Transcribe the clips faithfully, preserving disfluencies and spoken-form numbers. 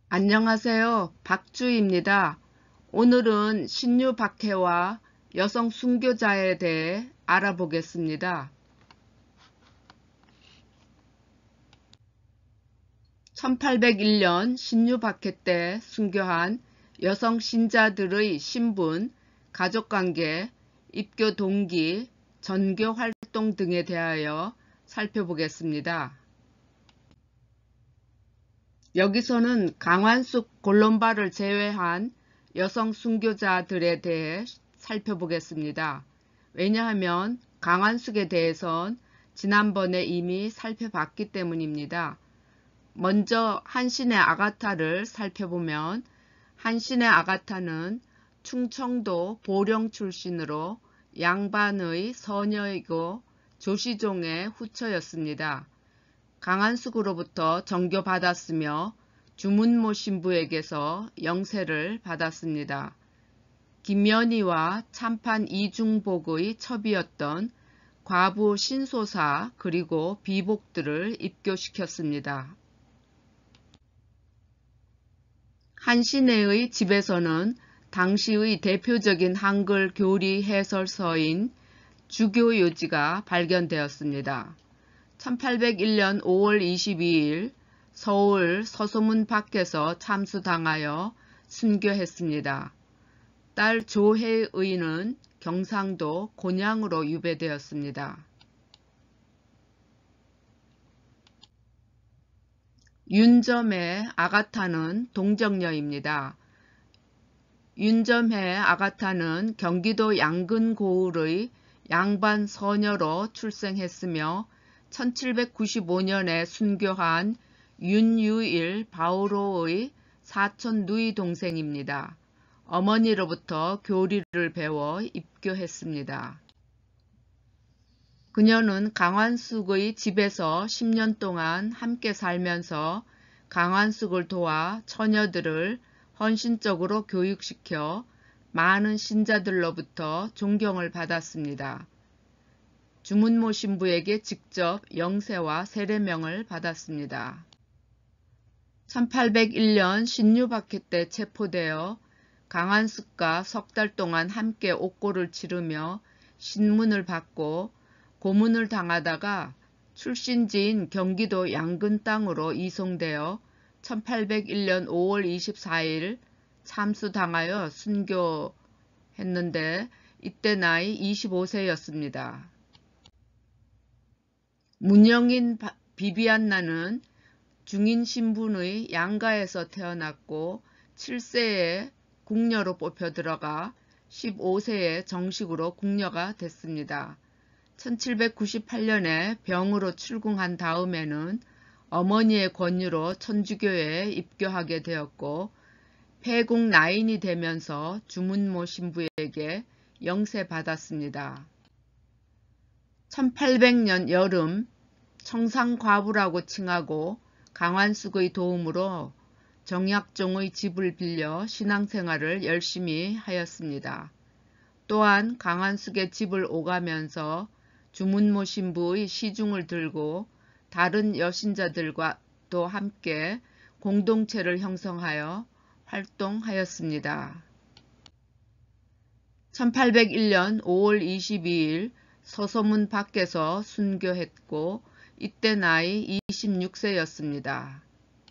안녕하세요. 박주희입니다. 오늘은 신유 박해와 여성 순교자에 대해 알아보겠습니다. 천팔백일 년 신유 박해 때 순교한 여성 신자들의 신분, 가족관계, 입교 동기, 전교 활동 등에 대하여 살펴보겠습니다. 여기서는 강완숙 골롬바를 제외한 여성 순교자들에 대해 살펴보겠습니다. 왜냐하면 강완숙에 대해선 지난번에 이미 살펴봤기 때문입니다. 먼저 한신의 아가타를 살펴보면 한신의 아가타는 충청도 보령 출신으로 양반의 서녀이고 조시종의 후처였습니다. 강완숙으로부터 정교받았으며 주문모 신부에게서 영세를 받았습니다. 김연희와 참판 이중복의 첩이었던 과부 신소사 그리고 비복들을 입교시켰습니다. 한신애의 집에서는 당시의 대표적인 한글 교리 해설서인 주교요지가 발견되었습니다. 천팔백일 년 오월 이십이일 서울 서소문 밖에서 참수당하여 순교했습니다. 딸 조혜의는 경상도 곤양으로 유배되었습니다. 윤점의 아가타는 동정녀입니다. 윤점의 아가타는 경기도 양근고을의 양반 서녀로 출생했으며 천칠백구십오 년에 순교한 윤유일 바오로의 사촌 누이 동생입니다. 어머니로부터 교리를 배워 입교했습니다. 그녀는 강완숙의 집에서 십 년 동안 함께 살면서 강완숙을 도와 처녀들을 헌신적으로 교육시켜 많은 신자들로부터 존경을 받았습니다. 주문모 신부에게 직접 영세와 세례명을 받았습니다. 천팔백일 년 신유박해 때 체포되어 강완숙과 석 달 동안 함께 옥고를 치르며 신문을 받고 고문을 당하다가 출신지인 경기도 양근 땅으로 이송되어 천팔백일 년 오월 이십사일 참수당하여 순교했는데 이때 나이 이십오 세였습니다. 문영인 비비안나는 중인 신분의 양가에서 태어났고 칠 세에 궁녀로 뽑혀 들어가 십오 세에 정식으로 궁녀가 됐습니다. 천칠백구십팔 년에 병으로 출궁한 다음에는 어머니의 권유로 천주교에 입교하게 되었고 폐궁 나인이 되면서 주문모 신부에게 영세받았습니다. 천팔백 년 여름 청상과부라고 칭하고 강완숙의 도움으로 정약종의 집을 빌려 신앙생활을 열심히 하였습니다. 또한 강완숙의 집을 오가면서 주문모 신부의 시중을 들고 다른 여신자들과도 함께 공동체를 형성하여 활동하였습니다. 천팔백일 년 오월 이십이일 서소문 밖에서 순교했고 이때 나이 이십육 세였습니다.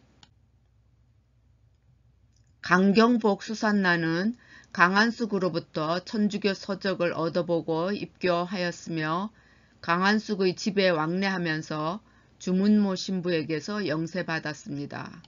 강경복 수산나는 강완숙으로부터 천주교 서적을 얻어보고 입교하였으며 강완숙의 집에 왕래하면서 주문모 신부에게서 영세받았습니다.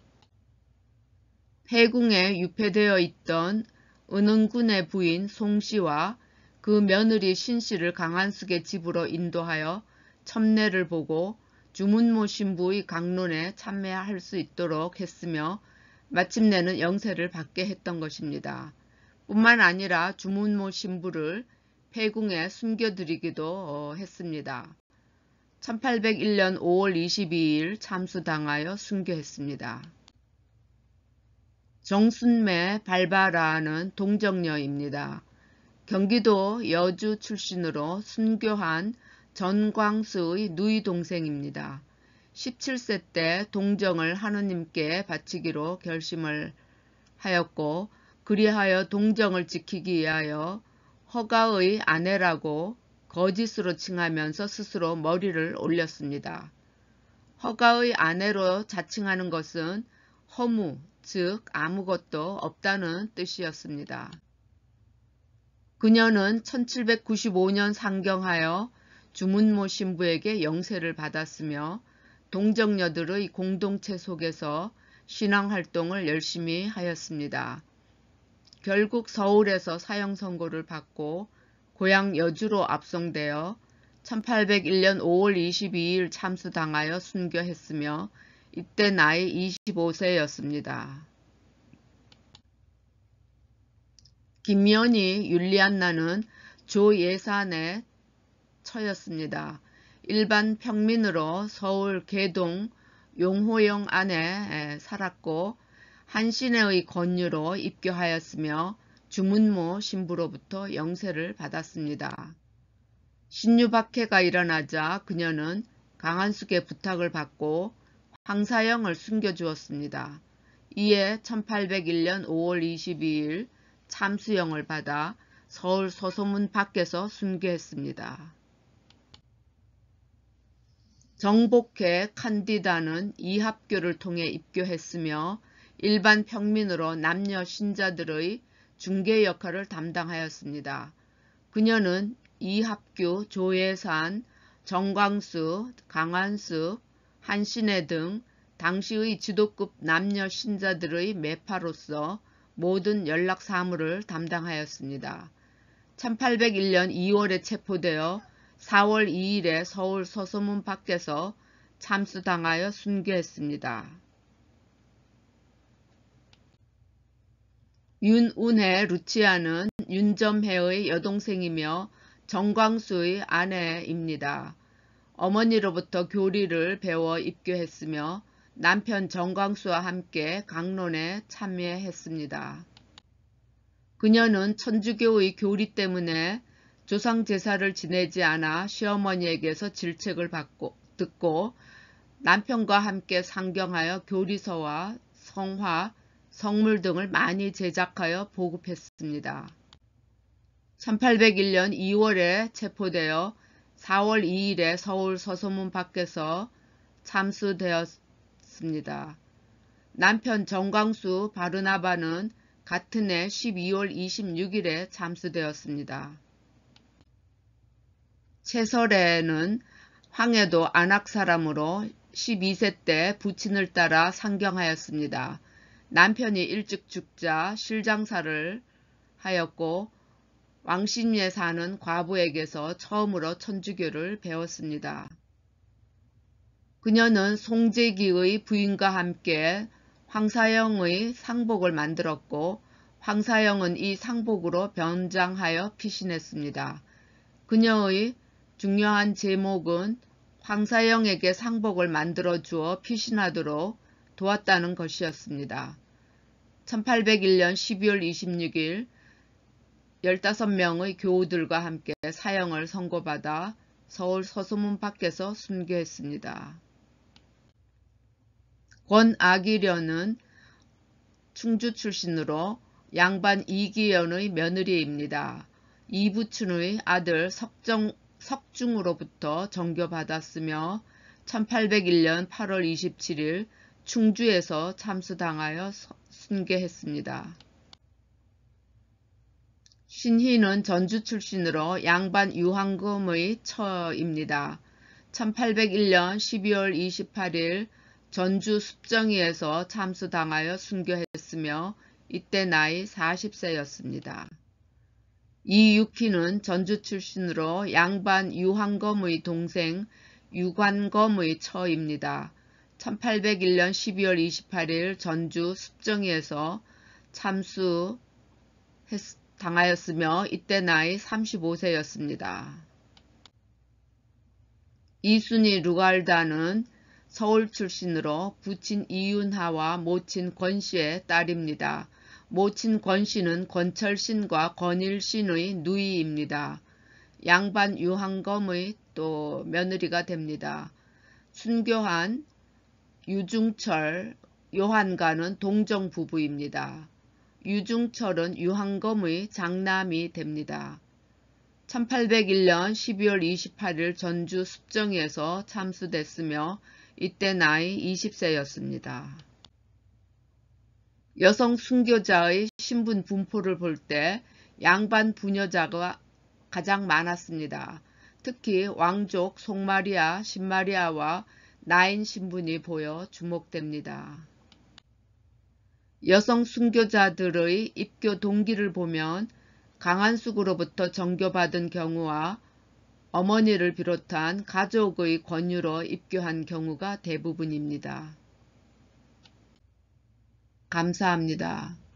폐궁에 유폐되어 있던 은흥군의 부인 송씨와 그 며느리 신씨를 강완숙의 집으로 인도하여 첩례를 보고 주문모 신부의 강론에 참여할 수 있도록 했으며 마침내는 영세를 받게 했던 것입니다. 뿐만 아니라 주문모 신부를 폐궁에 숨겨드리기도 했습니다. 천팔백일 년 오월 이십이일 참수당하여 순교했습니다. 정순매 발바라는 동정녀입니다. 경기도 여주 출신으로 순교한 전광수의 누이 동생입니다. 십칠 세 때 동정을 하느님께 바치기로 결심을 하였고 그리하여 동정을 지키기 위하여 허가의 아내라고 거짓으로 칭하면서 스스로 머리를 올렸습니다. 허가의 아내로 자칭하는 것은 허무, 즉 아무것도 없다는 뜻이었습니다. 그녀는 천칠백구십오 년 상경하여 주문모 신부에게 영세를 받았으며 동정녀들의 공동체 속에서 신앙활동을 열심히 하였습니다. 결국 서울에서 사형 선고를 받고 고향 여주로 압송되어 천팔백일 년 오월 이십이일 참수당하여 순교했으며 이때 나이 이십오 세였습니다. 김연희 율리안나는 조예산의 처였습니다. 일반 평민으로 서울 계동 용호영 안에 살았고 한신회의 권유로 입교하였으며 주문모 신부로부터 영세를 받았습니다. 신유박해가 일어나자 그녀는 강한숙의 부탁을 받고 황사영을 숨겨주었습니다. 이에 천팔백일 년 오월 이십이일 참수형을 받아 서울 서소문 밖에서 순교했습니다. 정복회 칸디다는 이합교를 통해 입교했으며 일반 평민으로 남녀 신자들의 중개 역할을 담당하였습니다. 그녀는 이합교, 조예산, 정광수, 강한숙, 한신혜 등 당시의 지도급 남녀 신자들의 매파로서 모든 연락 사무를 담당하였습니다. 천팔백일 년 이월에 체포되어 사월 이일에 서울 서소문 밖에서 참수당하여 순교했습니다. 윤운혜 루치아는 윤점혜의 여동생이며 정광수의 아내입니다. 어머니로부터 교리를 배워 입교했으며 남편 정광수와 함께 강론에 참여했습니다. 그녀는 천주교의 교리 때문에 조상제사를 지내지 않아 시어머니에게서 질책을 받고, 듣고 남편과 함께 상경하여 교리서와 성화, 성물 등을 많이 제작하여 보급했습니다. 천팔백일 년 이월에 체포되어 사월 이일에 서울 서소문 밖에서 참수되었습니다. 남편 정광수 바르나바는 같은 해 십이월 이십육일에 참수되었습니다. 최설애는 황해도 안악 사람으로 십이 세 때 부친을 따라 상경하였습니다. 남편이 일찍 죽자 실장사를 하였고 왕십리에 사는 과부에게서 처음으로 천주교를 배웠습니다. 그녀는 송재기의 부인과 함께 황사영의 상복을 만들었고 황사영은 이 상복으로 변장하여 피신했습니다. 그녀의 중요한 제목은 황사영에게 상복을 만들어 주어 피신하도록 도왔다는 것이었습니다. 천팔백일 년 십이월 이십육일 열다섯 명의 교우들과 함께 사형을 선고받아 서울 서소문 밖에서 순교했습니다. 권아기련은 충주 출신으로 양반 이기연의 며느리입니다. 이부춘의 아들 석정, 석중으로부터 정교받았으며 천팔백일 년 팔월 이십칠일 충주에서 참수당하여 순교했습니다. 신희는 전주 출신으로 양반 유황금의 처입니다. 천팔백일 년 십이월 이십팔일 전주 습정이에서 참수당하여 순교했으며 이때 나이 사십 세였습니다. 이육희는 전주 출신으로 양반 유황검의 동생 유관검의 처입니다. 천팔백일 년 십이월 이십팔일 전주 습정이에서 참수당하였으며 이때 나이 삼십오 세였습니다. 이순희 루갈다는 서울 출신으로 부친 이윤하와 모친 권씨의 딸입니다. 모친 권씨는 권철신과 권일신의 누이입니다. 양반 유황검의 또 며느리가 됩니다. 순교한 유중철, 요한과는 동정 부부입니다. 유중철은 유한검의 장남이 됩니다. 천팔백일 년 십이월 이십팔일 전주 습정에서 참수됐으며 이때 나이 이십 세였습니다. 여성 순교자의 신분 분포를 볼 때 양반 부녀자가 가장 많았습니다. 특히 왕족 송마리아, 신마리아와 나인 신분이 보여 주목됩니다. 여성 순교자들의 입교 동기를 보면 강한숙으로부터 정교받은 경우와 어머니를 비롯한 가족의 권유로 입교한 경우가 대부분입니다. 감사합니다.